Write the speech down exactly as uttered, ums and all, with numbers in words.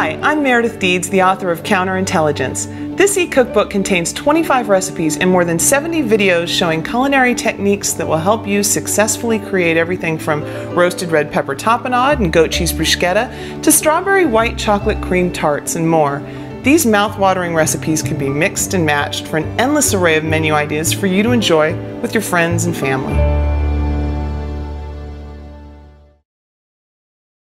Hi, I'm Meredith Deeds, the author of Counterintelligence. This e-cookbook contains twenty-five recipes and more than seventy videos showing culinary techniques that will help you successfully create everything from roasted red pepper tapenade and goat cheese bruschetta to strawberry white chocolate cream tarts and more. These mouth-watering recipes can be mixed and matched for an endless array of menu ideas for you to enjoy with your friends and family.